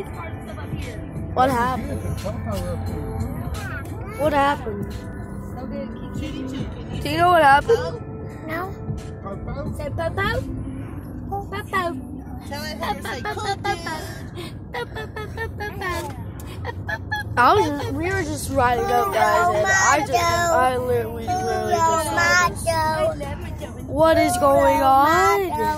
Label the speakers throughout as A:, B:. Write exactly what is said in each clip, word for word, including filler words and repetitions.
A: these cars and stuff up here.
B: What happened? What happened?
A: So good.
B: Do you know what happened?
A: No. Say Popo. Popo.
C: Tell it how to say
B: I was just, we were just riding up, guys, and I just, I literally, literally just saw this. What is going on?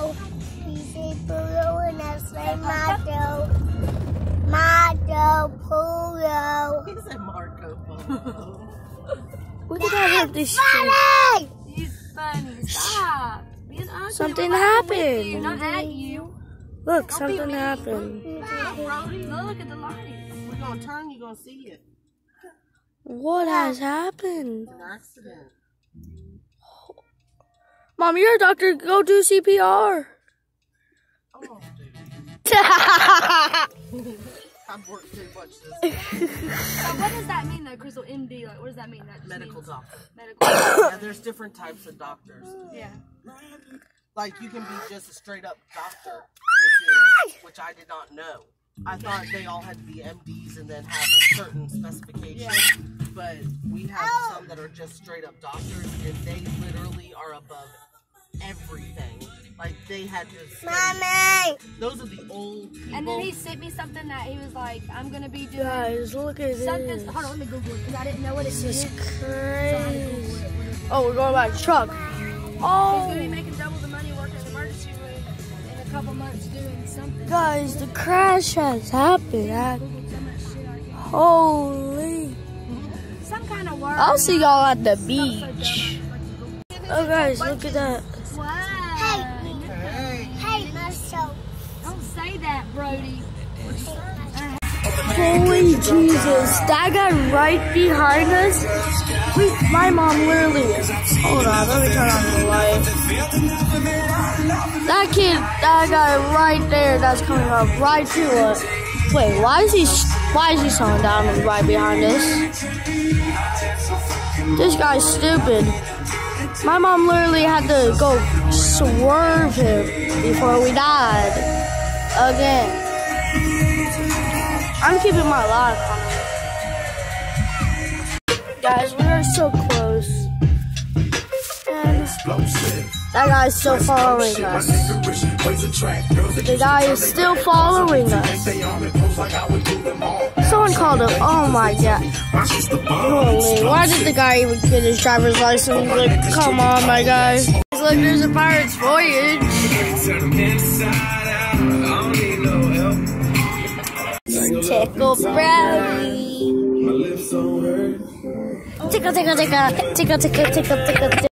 C: He said Marco Polo.
B: Look at that empty street.
A: He's funny. Stop. Being ugly.
B: Something
A: We're not with
B: happened.
A: you, Not at you.
B: Look,
A: Don't be
B: something
A: mean.
B: happened.
A: Look at the lights.
C: We're gonna turn, you're gonna see it.
B: What has happened?
C: An accident.
B: Mom, you're a doctor. Go do C P R.
C: Oh, dude. I've worked too much this
A: So what does that mean though, Crystal? M D, like what does that mean? That just
C: medical
A: means
C: doctor.
A: medical.
C: Yeah, there's different types of doctors.
A: Yeah.
C: Like you can be just a straight up doctor, which is which I did not know. I thought they all had to be M Ds and then have a certain specification.
A: Yeah.
C: But we have some that are just straight up doctors and they literally are above everything. Like they had to study.
A: Mommy.
C: Those are the old people.
A: And then he sent me something that he was like, I'm gonna be doing
B: Guys, look at
A: something.
B: this.
A: Hold on, let me Google it because I didn't know what it
B: This is
A: did.
B: crazy. Oh, we're going by truck.
A: He's
B: Oh,
A: gonna be making double the money working in the emergency room in a couple months doing something.
B: guys, the crash has happened. I-
A: Googled so much shit I can't-
B: Holy.
A: Some kind of word.
B: I'll see y'all at the
A: So
B: beach.
A: dumb.
B: Oh, guys, look at that.
A: Wow.
C: Hey.
A: Hey, Marcel. Don't say that, Brody.
B: Holy Jesus. That guy right behind us. We, my mom literally. Hold on, let me turn on the light. That kid, that guy right there that's coming up right to us. Wait, why is he, why is he slowing down and right behind us? This guy's stupid. My mom literally had to go swerve him before we died. Again. I'm keeping my life on it. Guys, we are so close. And that guy's still following us. The guy is still following us. Someone called him. Oh my god. Holy, why did the guy even get his driver's license? Like, come on, my guy. Look, there's a Pirate's Voyage. Tickle Brownie. Tickle, tickle, tickle, tickle, tickle, tickle, tickle, tickle.